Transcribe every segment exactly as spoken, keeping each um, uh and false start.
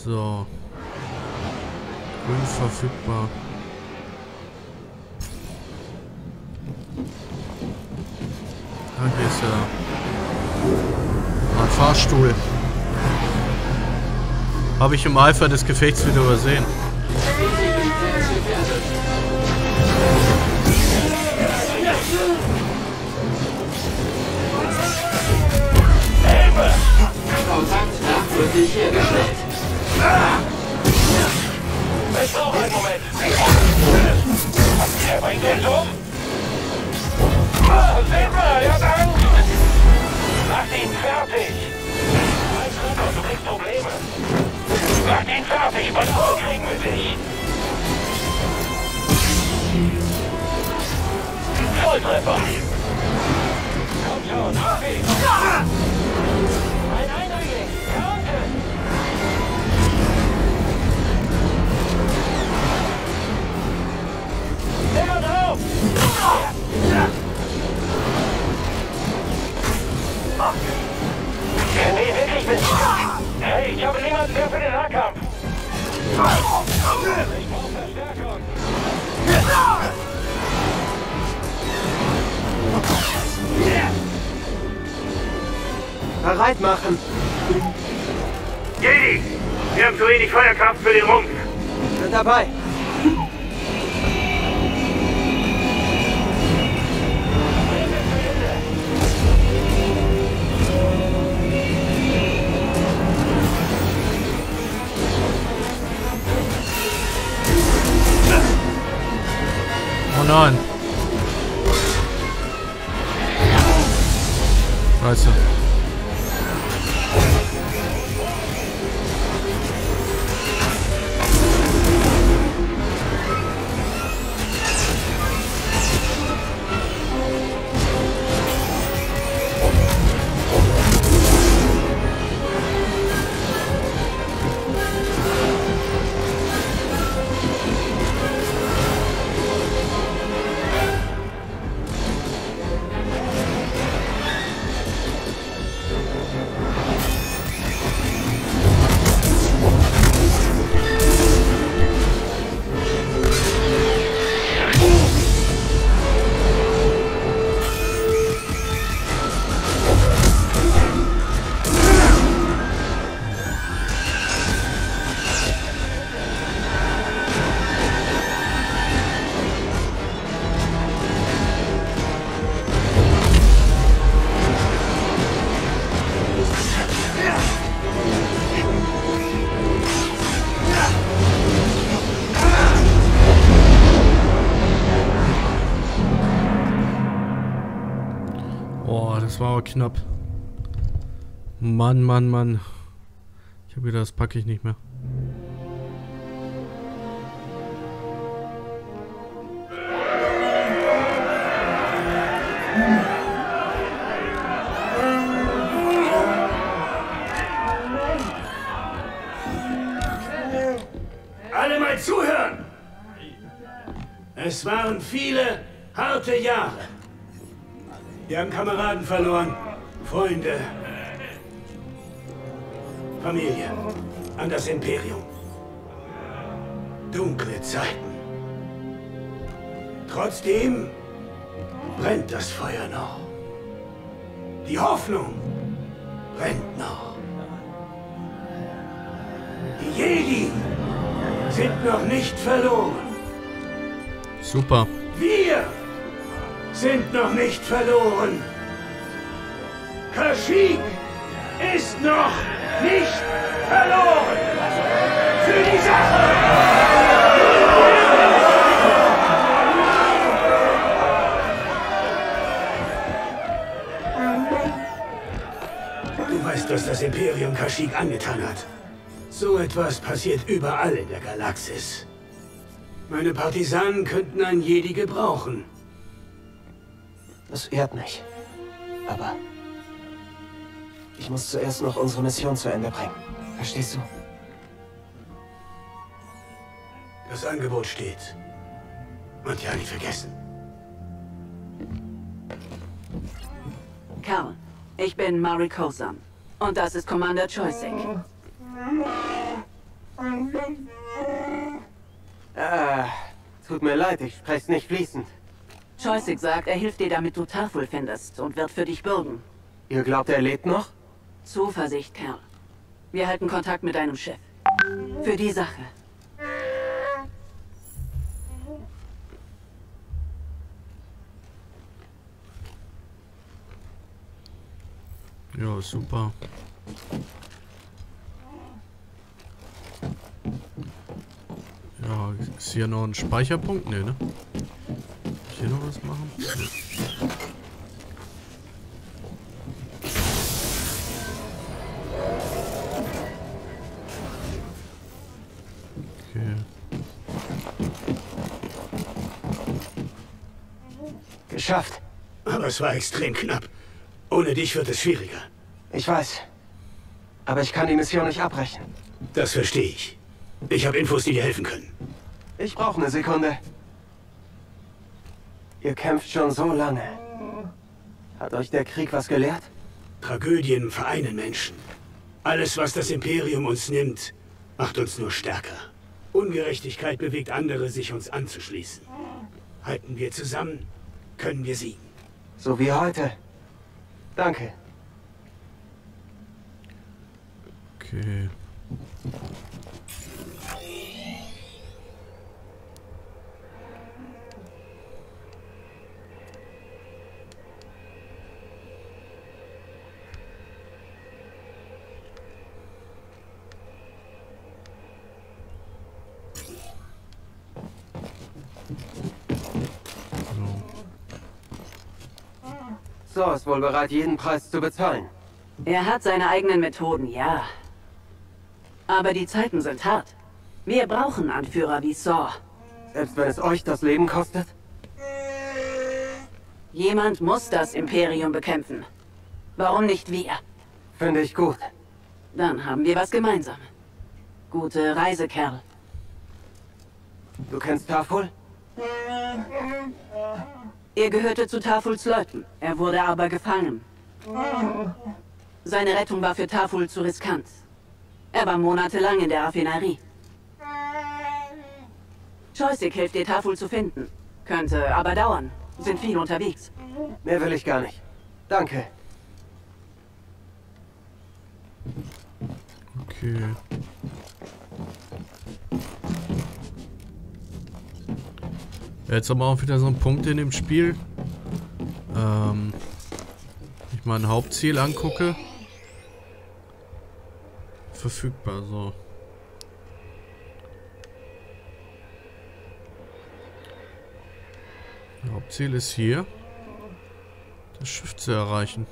So. Unverfügbar. Ah, hier ist ja ein Fahrstuhl. Habe ich im Eifer des Gefechts wieder übersehen. Kontakt nachdrücklich hergestellt. Ich brauche einen Moment. Er bringt uns um. Ah, sehen wir, ja dann. Macht ihn fertig. Du kriegst Probleme. Macht ihn fertig, was kriegen wir dich. Volltreffer. Komm schon, auf ihn. Ein Eindringling. Counter. Immer drauf. Nee, wirklich nicht. Hey, ich habe niemanden mehr für den Nahkampf. Ich brauche Verstärkung. Bereit machen. Jedi, wir haben zu wenig Feuerkraft für den Rumpf. Bin dabei. Oh nein. Scheiße. Das war aber knapp. Mann, Mann, Mann. Ich habe gedacht, das packe ich nicht mehr. Alle mal zuhören! Es waren viele harte Jahre. Wir haben Kameraden verloren, Freunde, Familie, an das Imperium. Dunkle Zeiten. Trotzdem brennt das Feuer noch. Die Hoffnung brennt noch. Die Jedi sind noch nicht verloren. Super. Wir sind noch nicht verloren. Kashyyyk ist noch nicht verloren. Für die Sache. Du weißt, was das Imperium Kashyyyk angetan hat. So etwas passiert überall in der Galaxis. Meine Partisanen könnten einen Jedi gebrauchen. Das ehrt mich. Aber ich muss zuerst noch unsere Mission zu Ende bringen. Verstehst du? Das Angebot steht. Und ja, nicht vergessen. Karl, ich bin Mari Kozan. Und das ist Commander Choyssyk. Ah, tut mir leid, ich spreche nicht fließend. Choisig sagt, er hilft dir, damit du Tafel findest und wird für dich bürgen. Ihr glaubt, er lebt noch? Zuversicht, Kerl. Wir halten Kontakt mit deinem Chef. Für die Sache. Ja, super. Ja, ist hier noch ein Speicherpunkt? Nee, ne? Hier noch was machen? Nee. Okay. Geschafft. Aber es war extrem knapp. Ohne dich wird es schwieriger. Ich weiß. Aber ich kann die Mission nicht abbrechen. Das verstehe ich. Ich habe Infos, die dir helfen können. Ich brauche eine Sekunde. Ihr kämpft schon so lange. Hat euch der Krieg was gelehrt? Tragödien vereinen Menschen. Alles, was das Imperium uns nimmt, macht uns nur stärker. Ungerechtigkeit bewegt andere, sich uns anzuschließen. Halten wir zusammen, können wir siegen. So wie heute. Danke. Okay. So ist wohl bereit, jeden Preis zu bezahlen. Er hat seine eigenen Methoden, ja. Aber die Zeiten sind hart. Wir brauchen Anführer wie Saw. Selbst wenn es euch das Leben kostet? Jemand muss das Imperium bekämpfen. Warum nicht wir? Finde ich gut. Dann haben wir was gemeinsam. Gute Reise, Kerl. Du kennst Taful? Er gehörte zu Tafuls Leuten. Er wurde aber gefangen. Seine Rettung war für Taful zu riskant. Er war monatelang in der Raffinerie. Choisig hilft dir, Taful zu finden. Könnte aber dauern. Sind viel unterwegs. Mehr will ich gar nicht. Danke. Okay. Jetzt aber auch wieder so ein Punkt in dem Spiel. Ähm, wenn ich mein Hauptziel angucke. Verfügbar, so. Hauptziel ist hier, das Schiff zu erreichen.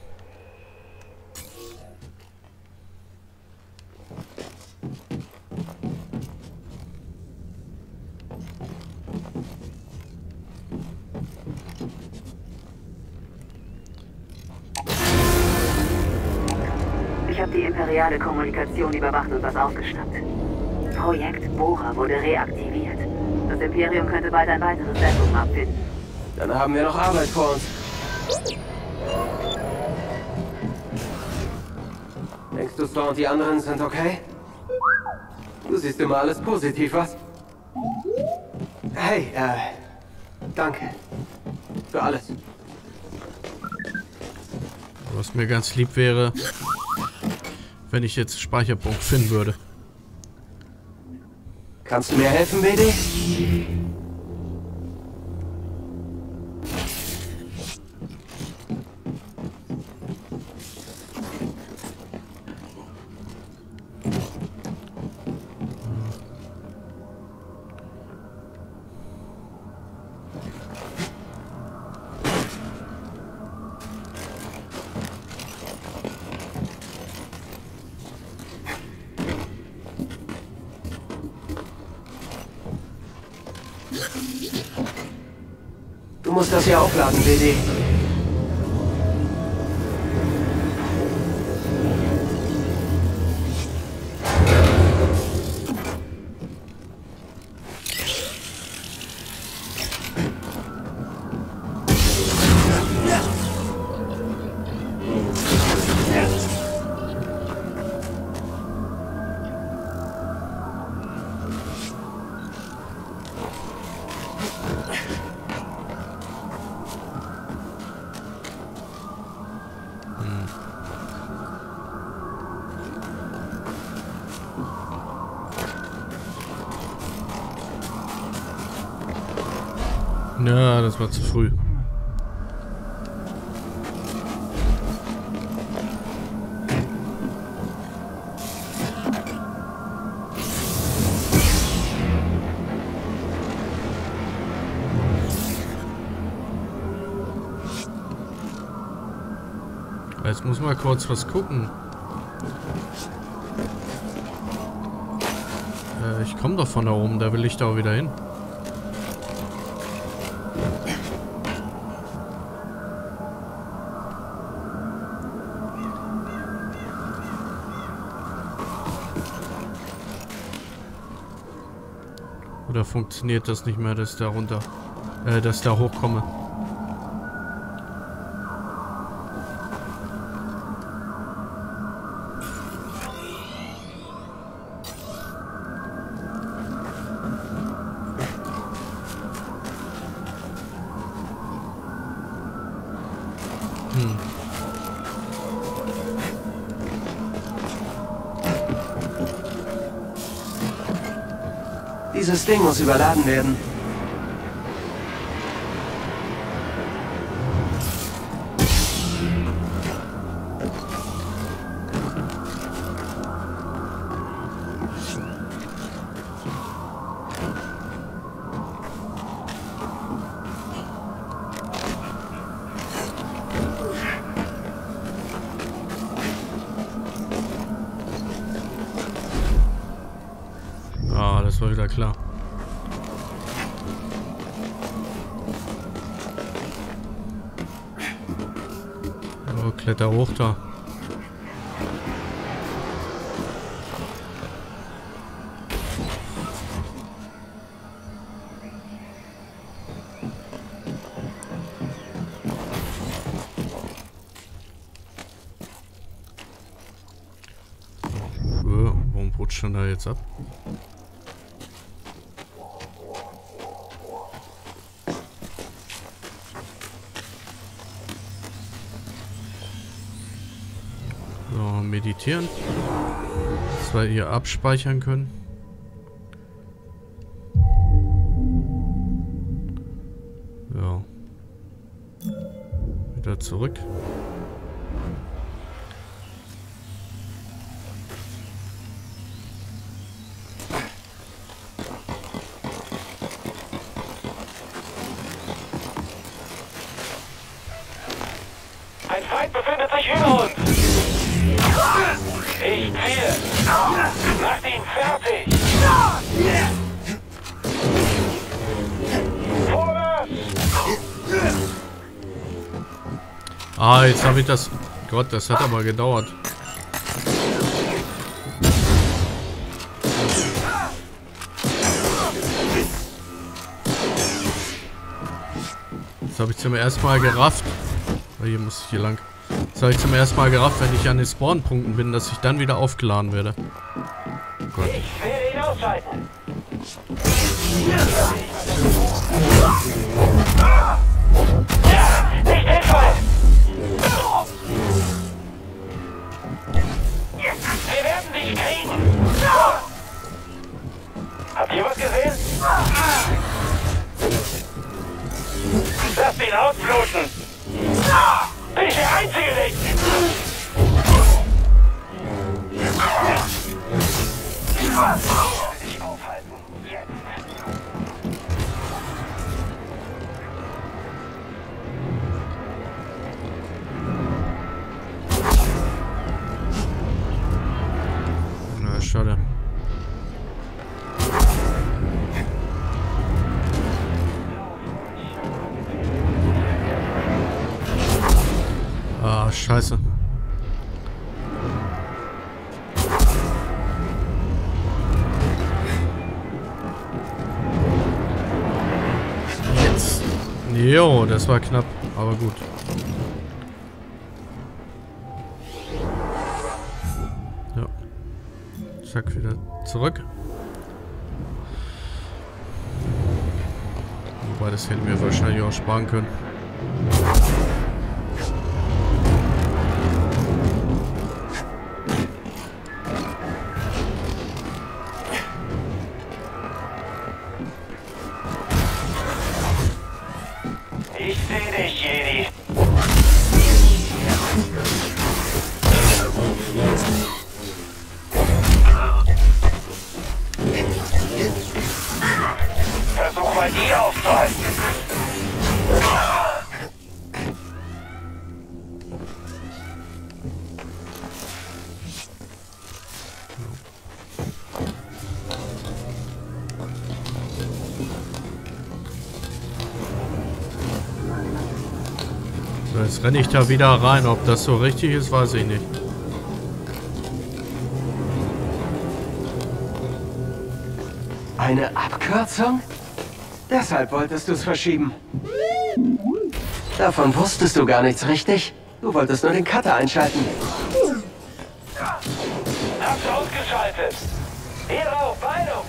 Ich habe die imperiale Kommunikation überwacht und was aufgeschnappt. Projekt Bohrer wurde reaktiviert. Das Imperium könnte bald ein weiteres Sendung abfinden. Dann haben wir noch Arbeit vor uns. Denkst du, Saw und die anderen sind okay? Du siehst immer alles positiv, was? Hey, äh... danke. Für alles. Was mir ganz lieb wäre, wenn ich jetzt Speicherpunkt finden würde. Kannst du mir helfen, B D? Du musst das hier aufladen, B D. Ja, das war zu früh. Jetzt muss mal kurz was gucken. Äh, ich komme doch von da oben, da will ich da auch wieder hin. Oder funktioniert das nicht mehr, dass ich da runter, äh, dass ich da hochkomme? Hm. Dieses Ding muss überladen werden. Ah, das war wieder klar. Oh, kletter hoch da. Oh, warum rutscht denn da jetzt ab? So, meditieren. Dass wir hier abspeichern können. Ja. Wieder zurück. Ein Feind befindet sich hinter uns. Ich ziehe. Macht ihn fertig. Vorwärts. Ah, jetzt habe ich das... Gott, das hat aber gedauert. Jetzt habe ich zum ersten Mal gerafft. Oh, hier muss ich hier lang. Jetzt habe ich zum ersten Mal gerafft, wenn ich an den Spawnpunkten bin, dass ich dann wieder aufgeladen werde. Gott. Ich werde ihn ausschalten. Ja, nicht hilfreich. Wir werden dich kriegen. Habt ihr was gesehen? Lasst ihn ausbluten. Bin ich der Einzige nicht? Dich aufhalten. Jetzt. Na, schade. Ah, scheiße. Jetzt. Jo, das war knapp, aber gut. Ja. Zack, wieder zurück. Wobei, das hätten wir wahrscheinlich auch sparen können. Jetzt renne ich da wieder rein. Ob das so richtig ist, weiß ich nicht. Eine Abkürzung? Deshalb wolltest du es verschieben. Davon wusstest du gar nichts, richtig? Du wolltest nur den Cutter einschalten. Hab's ausgeschaltet. Hierauf, Beilung.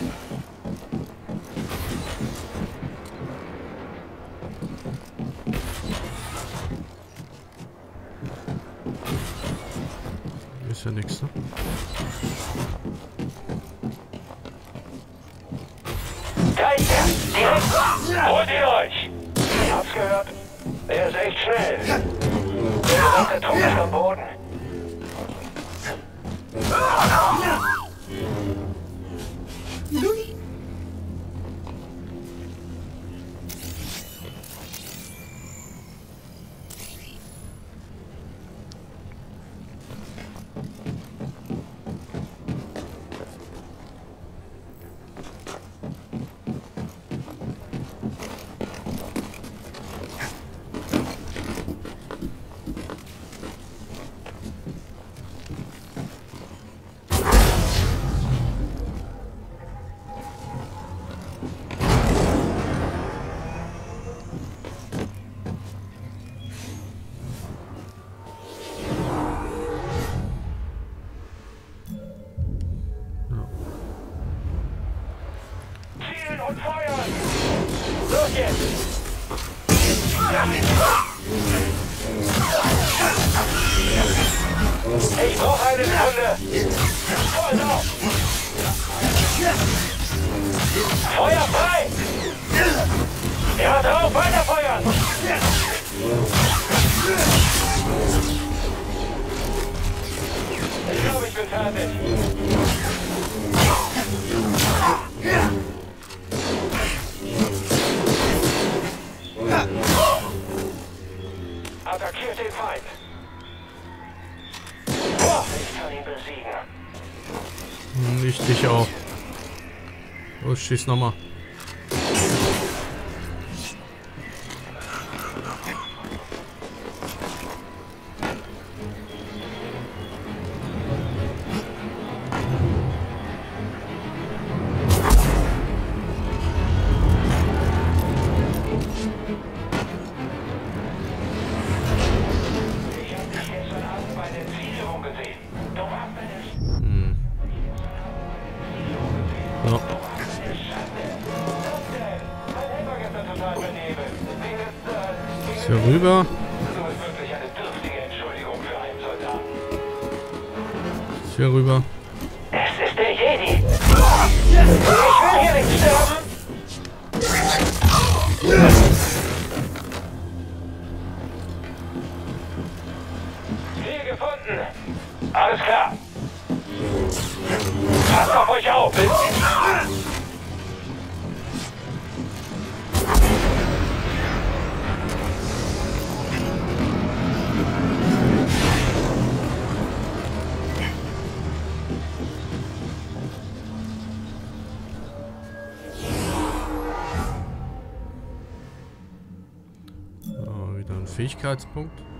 Ist ja nichts, ne? Geister, direkt. Holt ihn euch. Ich hab's gehört. Er ist echt schnell. Der gesamte Trupp ist am Boden. Und feuern! Los jetzt! Ich brauche eine Sekunde! Voll drauf! Feuer frei! Ja, drauf, weiterfeuern! Ich glaube, ich bin fertig. Attackiert den Feind. Boah, ich kann ihn besiegen. Nicht dich auch. Los, schieß nochmal. So. Ist hier rüber. Ist hier rüber. Es ist der Jedi. Ich will hier nicht sterben. Ziel gefunden. Alles klar. Passt auf euch auf. So, wieder ein Fähigkeitspunkt.